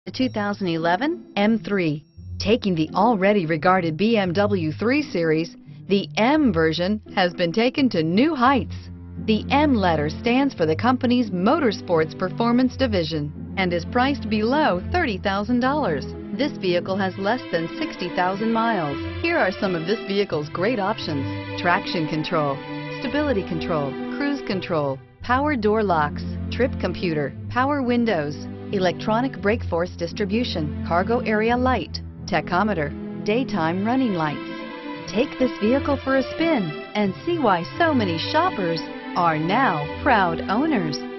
The 2011 M3. Taking the already regarded BMW 3 Series, the M version has been taken to new heights. The M letter stands for the company's Motorsports Performance Division and is priced below $30,000. This vehicle has less than 60,000 miles. Here are some of this vehicle's great options: traction control, stability control, cruise control, power door locks, trip computer, power windows, electronic brake force distribution, cargo area light, tachometer, daytime running lights. Take this vehicle for a spin and see why so many shoppers are now proud owners.